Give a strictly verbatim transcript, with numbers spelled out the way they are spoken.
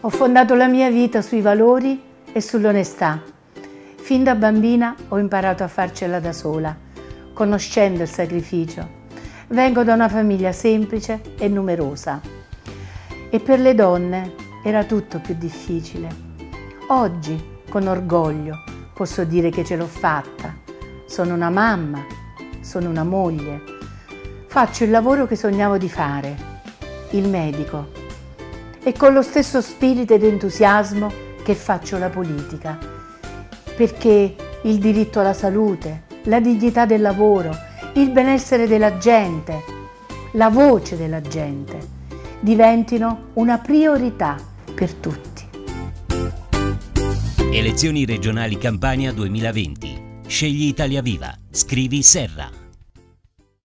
Ho fondato la mia vita sui valori e sull'onestà. Fin da bambina ho imparato a farcela da sola, conoscendo il sacrificio. Vengo da una famiglia semplice e numerosa. E per le donne era tutto più difficile. Oggi, con orgoglio, posso dire che ce l'ho fatta. Sono una mamma, sono una moglie. Faccio il lavoro che sognavo di fare, il medico. E con lo stesso spirito ed entusiasmo che faccio la politica, perché il diritto alla salute, la dignità del lavoro, il benessere della gente, la voce della gente, diventino una priorità per tutti. Elezioni regionali Campania duemilaventi. Scegli Italia Viva. Scrivi Serra.